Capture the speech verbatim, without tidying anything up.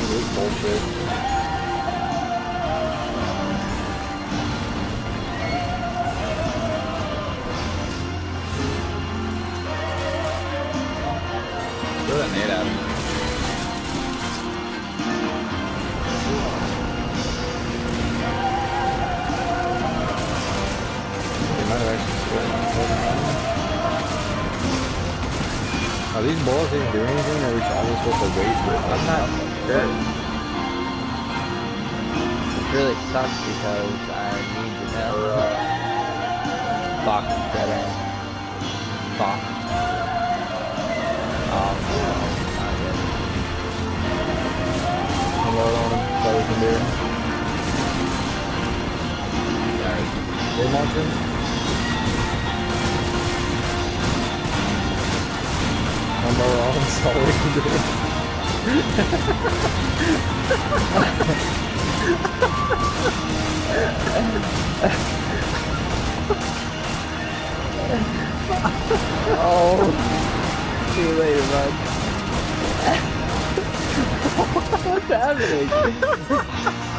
done with this bullshit. Throw that nade at him. They might have actually scored. Are these bullets even doing anything, or are we just supposed to wait for it? I'm not sure. It really sucks because I need to know. Fuck, dead end. Fuck. Um, not good. Unload on him, so we can do it. Sorry. They launch him? Unload on him, so we can do it. Oh, see you later, bud. What's happening?